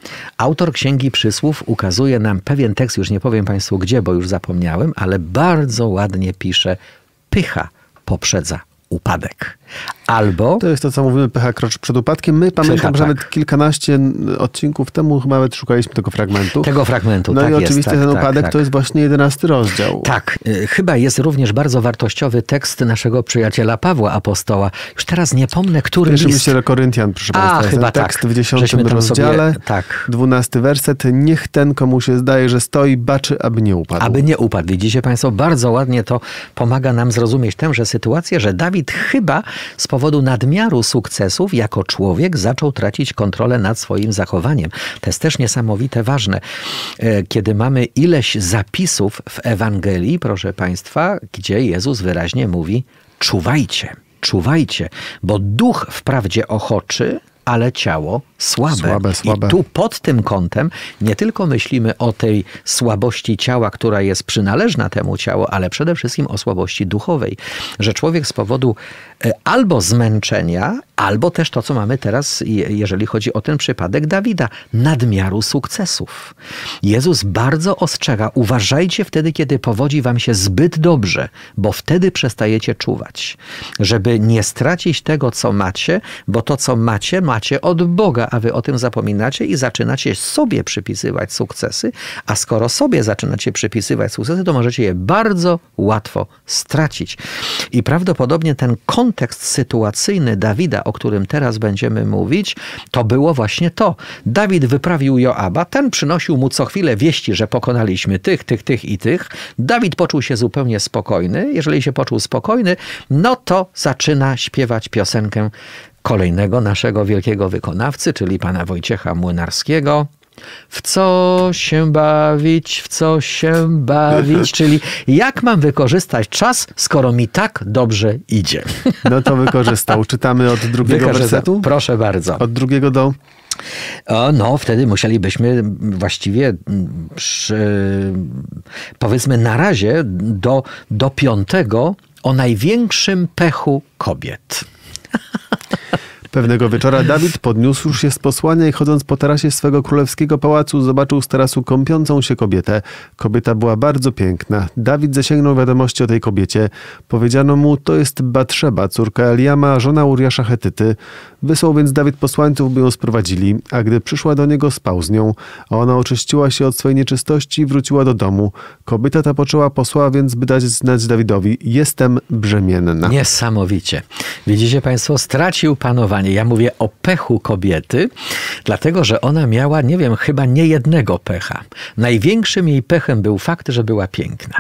Autor Księgi Przysłów ukazuje nam pewien tekst, już nie powiem Państwu gdzie, bo już zapomniałem, ale bardzo ładnie pisze: pycha poprzedza upadek. Albo... To jest to, co mówimy, pycha kroczy przed upadkiem. My pamiętam, że tak. nawet kilkanaście odcinków temu chyba nawet szukaliśmy tego fragmentu. Tego fragmentu, No tak i jest, oczywiście tak, ten tak, upadek tak. to jest właśnie jedenasty rozdział. Tak. Chyba jest również bardzo wartościowy tekst naszego przyjaciela Pawła Apostoła. Już teraz nie pomnę, który Pierwszy list. myślę do Koryntian, proszę A, Państwa. chyba ten tekst tak. w dziesiątym Żeśmy tam rozdziale, sobie, tak. dwunasty werset. Niech ten, komu się zdaje, że stoi, baczy, aby nie upadł. Aby nie upadł. Widzicie Państwo, bardzo ładnie to pomaga nam zrozumieć tę sytuację, że Dawid chyba z powodu nadmiaru sukcesów jako człowiek zaczął tracić kontrolę nad swoim zachowaniem. To jest też niesamowite ważne. Kiedy mamy ileś zapisów w Ewangelii, proszę Państwa, gdzie Jezus wyraźnie mówi: czuwajcie, czuwajcie, bo duch wprawdzie ochoczy, ale ciało słabe. Słabe, słabe. I tu pod tym kątem nie tylko myślimy o tej słabości ciała, która jest przynależna temu ciału, ale przede wszystkim o słabości duchowej. Że człowiek z powodu albo zmęczenia, albo też to, co mamy teraz, jeżeli chodzi o ten przypadek Dawida, nadmiaru sukcesów. Jezus bardzo ostrzega: uważajcie wtedy, kiedy powodzi wam się zbyt dobrze, bo wtedy przestajecie czuwać. Żeby nie stracić tego, co macie, bo to, co macie, macie od Boga, a wy o tym zapominacie i zaczynacie sobie przypisywać sukcesy, a skoro sobie zaczynacie przypisywać sukcesy, to możecie je bardzo łatwo stracić. I prawdopodobnie ten kontekst sytuacyjny Dawida, o którym teraz będziemy mówić, to było właśnie to. Dawid wyprawił Joaba, ten przynosił mu co chwilę wieści, że pokonaliśmy tych, tych, tych i tych. Dawid poczuł się zupełnie spokojny. Jeżeli się poczuł spokojny, no to zaczyna śpiewać piosenkę kolejnego naszego wielkiego wykonawcy, czyli pana Wojciecha Młynarskiego. W co się bawić, w co się bawić, czyli jak mam wykorzystać czas, skoro mi tak dobrze idzie. No to wykorzystał. Czytamy od drugiego wersetu? Proszę bardzo. Od drugiego do... O, no, wtedy musielibyśmy właściwie przy, powiedzmy na razie do, do piątego o największym pechu kobiet. Pewnego wieczora Dawid podniósł się z posłania i chodząc po tarasie swego królewskiego pałacu, zobaczył z tarasu kąpiącą się kobietę. Kobieta była bardzo piękna. Dawid zasięgnął wiadomości o tej kobiecie. Powiedziano mu: to jest Batszeba, córka Eliama, żona Uriasza Chetyty. Wysłał więc Dawid posłańców, by ją sprowadzili, a gdy przyszła do niego, spał z nią, a ona oczyściła się od swojej nieczystości i wróciła do domu. Kobieta ta poczęła posła więc, by dać znać Dawidowi: jestem brzemienna. Niesamowicie. Widzicie Państwo, stracił panowanie. Ja mówię o pechu kobiety, dlatego że ona miała, nie wiem, chyba nie jednego pecha. Największym jej pechem był fakt, że była piękna.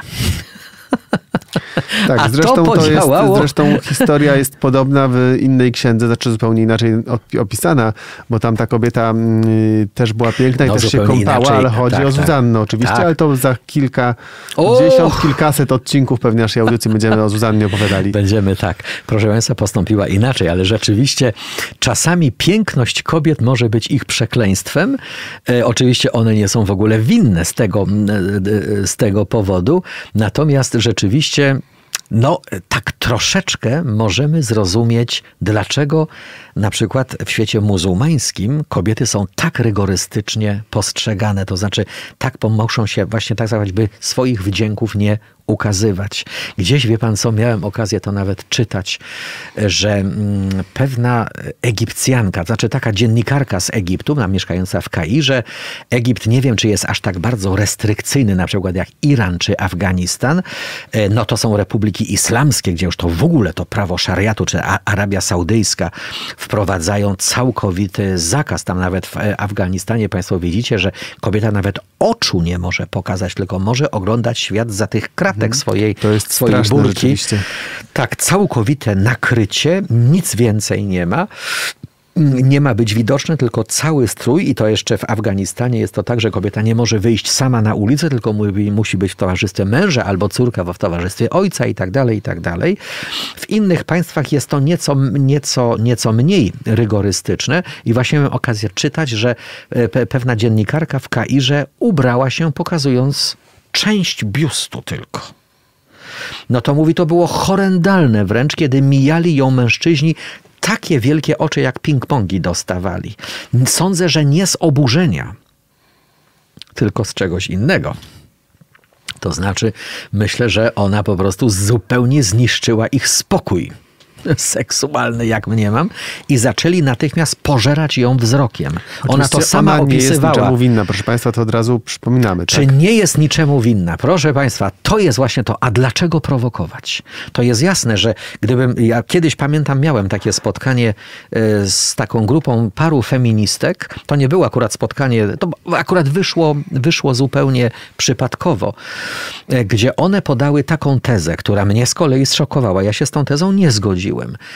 Tak, A zresztą to to jest, podziałało. zresztą historia jest podobna w innej księdze, znaczy zupełnie inaczej opisana, bo tam ta kobieta y, też była piękna i No, też się zupełnie kąpała, inaczej. ale chodzi Tak, o tak. Zuzannę oczywiście, Tak. ale to za kilka, O! dziesiąt, kilkaset odcinków pewnie naszej audycji będziemy o Zuzannie opowiadali. Będziemy tak. Proszę Państwa, postąpiła inaczej, ale rzeczywiście czasami piękność kobiet może być ich przekleństwem. E, oczywiście one nie są w ogóle winne z tego, e, z tego powodu, natomiast rzeczywiście no, tak troszeczkę możemy zrozumieć, dlaczego na przykład w świecie muzułmańskim kobiety są tak rygorystycznie postrzegane. To znaczy, tak muszą się właśnie tak zachować, by swoich wdzięków nie ukazywać. Gdzieś, wie pan co, miałem okazję to nawet czytać, że mm, pewna Egipcjanka, to znaczy taka dziennikarka z Egiptu, nam mieszkająca w Kairze, Egipt nie wiem, czy jest aż tak bardzo restrykcyjny, na przykład jak Iran czy Afganistan, no to są republiki islamskie, gdzie już to w ogóle to prawo szariatu, czy Arabia Saudyjska wprowadzają całkowity zakaz. Tam nawet w Afganistanie państwo widzicie, że kobieta nawet oczu nie może pokazać, tylko może oglądać świat za tych kratek swojej, To jest swojej straszne burki. rzeczywiście. Tak, całkowite nakrycie, nic więcej nie ma. nie ma być widoczny, tylko cały strój i to jeszcze w Afganistanie jest to tak, że kobieta nie może wyjść sama na ulicę, tylko musi być w towarzystwie męża albo córka w towarzystwie ojca i tak dalej, i tak dalej. W innych państwach jest to nieco, nieco, nieco mniej rygorystyczne i właśnie miałem okazję czytać, że pe- pewna dziennikarka w Kairze ubrała się pokazując część biustu tylko. No to mówi, to było horrendalne wręcz, kiedy mijali ją mężczyźni, takie wielkie oczy jak ping-pongi dostawali. Sądzę, że nie z oburzenia, tylko z czegoś innego. To znaczy, myślę, że ona po prostu zupełnie zniszczyła ich spokój seksualny, jak mniemam, i zaczęli natychmiast pożerać ją wzrokiem. Ona to sama ona opisywała. Nie jest niczemu winna, proszę państwa, to od razu przypominamy. Czy tak? nie jest niczemu winna? Proszę państwa, to jest właśnie to. A dlaczego prowokować? To jest jasne, że gdybym... Ja kiedyś pamiętam, miałem takie spotkanie z taką grupą paru feministek. To nie było akurat spotkanie, to akurat wyszło, wyszło zupełnie przypadkowo, gdzie one podały taką tezę, która mnie z kolei zszokowała. Ja się z tą tezą nie zgodziłem.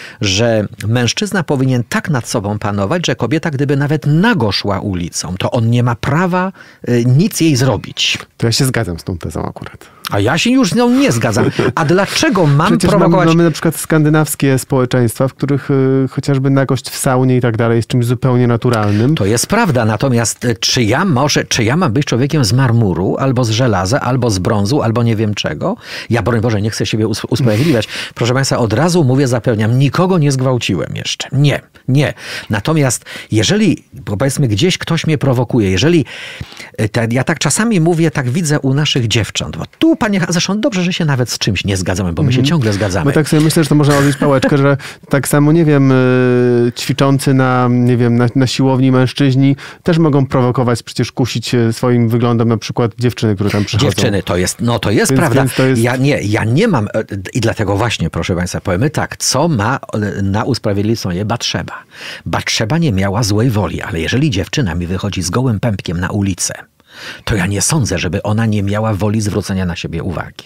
Że mężczyzna powinien tak nad sobą panować, że kobieta, gdyby nawet nago szła ulicą, to on nie ma prawa y, nic jej zrobić. To ja się zgadzam z tą tezą akurat. A ja się już z nią nie zgadzam. A dlaczego mam Przecież prowokować... Mamy, mamy na przykład skandynawskie społeczeństwa, w których y, chociażby nagość w saunie i tak dalej jest czymś zupełnie naturalnym. To jest prawda, natomiast y, czy ja może, czy ja mam być człowiekiem z marmuru, albo z żelaza, albo z brązu, albo nie wiem czego? Ja, broń Boże, nie chcę siebie us- usprawiedliwiać. Proszę państwa, od razu mówię, zapewniam, nikogo nie zgwałciłem jeszcze. Nie, nie. Natomiast jeżeli, powiedzmy, gdzieś ktoś mnie prowokuje, jeżeli, te, ja tak czasami mówię, tak widzę u naszych dziewcząt, bo tu, panie, zresztą dobrze, że się nawet z czymś nie zgadzamy, bo my się mm-hmm. ciągle zgadzamy. Bo tak sobie myślę, że to można odnieść pałeczkę, że tak samo, nie wiem, ćwiczący na, nie wiem, na, na siłowni mężczyźni też mogą prowokować, przecież kusić swoim wyglądem na przykład dziewczyny, które tam przychodzą. Dziewczyny, to jest, no to jest więc, prawda. Więc to jest... Ja nie, ja nie mam i dlatego właśnie, proszę państwa, powiemy tak, co ma na usprawiedliwienie Batrzeba? Batrzeba nie miała złej woli, ale jeżeli dziewczyna mi wychodzi z gołym pępkiem na ulicę, to ja nie sądzę, żeby ona nie miała woli zwrócenia na siebie uwagi.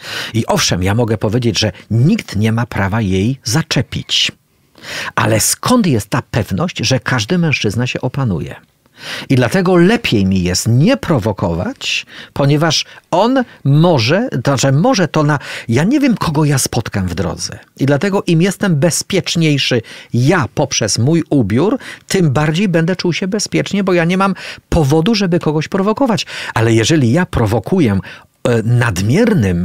I owszem, ja mogę powiedzieć, że nikt nie ma prawa jej zaczepić. Ale skąd jest ta pewność, że każdy mężczyzna się opanuje? I dlatego lepiej mi jest nie prowokować, ponieważ on może, to znaczy może to na... Ja nie wiem, kogo ja spotkam w drodze. I dlatego im jestem bezpieczniejszy ja poprzez mój ubiór, tym bardziej będę czuł się bezpiecznie, bo ja nie mam powodu, żeby kogoś prowokować. Ale jeżeli ja prowokuję nadmiernym,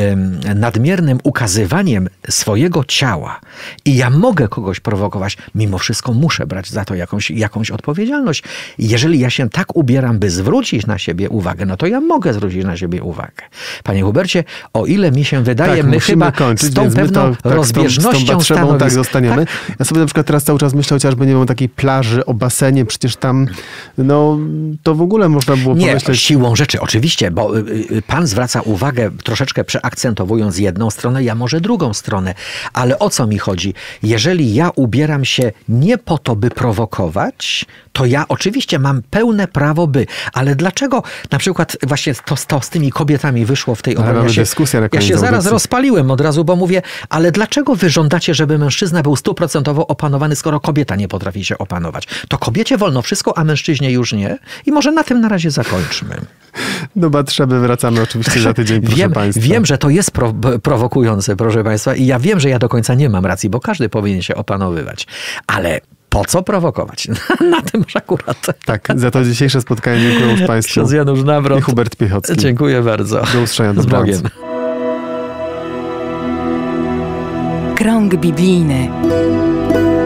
nadmiernym ukazywaniem swojego ciała i ja mogę kogoś prowokować, mimo wszystko muszę brać za to jakąś, jakąś odpowiedzialność. Jeżeli ja się tak ubieram, by zwrócić na siebie uwagę, no to ja mogę zwrócić na siebie uwagę. Panie Hubercie, o ile mi się wydaje, tak, my chyba kończyć, z tą pewną to, tak, rozbieżnością z tą, z tą stanowisk... tak zostaniemy. Tak? Ja sobie na przykład teraz cały czas myślę chociażby, nie wiem, o takiej plaży, o basenie, przecież tam, no, to w ogóle można było nie, pomyśleć... siłą rzeczy, oczywiście, bo pan zwraca uwagę, troszeczkę przeakcentowując jedną stronę, ja może drugą stronę. Ale o co mi chodzi? Jeżeli ja ubieram się nie po to, by prowokować, to ja oczywiście mam pełne prawo by. Ale dlaczego na przykład właśnie to, to z tymi kobietami wyszło w tej obronie? Ja się, dyskusja na ja się zaraz audycji. rozpaliłem od razu, bo mówię, ale dlaczego wy żądacie, żeby mężczyzna był stuprocentowo opanowany, skoro kobieta nie potrafi się opanować? To kobiecie wolno wszystko, a mężczyźnie już nie. I może na tym na razie zakończmy. Do Batrzeby wracamy oczywiście za tydzień, proszę wiem, państwa. Wiem, że to jest pro, prowokujące, proszę państwa, i ja wiem, że ja do końca nie mam racji, bo każdy powinien się opanowywać. Ale po co prowokować? Na tym już akurat. Tak, za to dzisiejsze spotkanie dziękuję już państwu. Ksiądz Janusz Nawrot i Hubert Piechocki. Dziękuję bardzo. Do usłyszenia, z Bogiem. Krąg biblijny.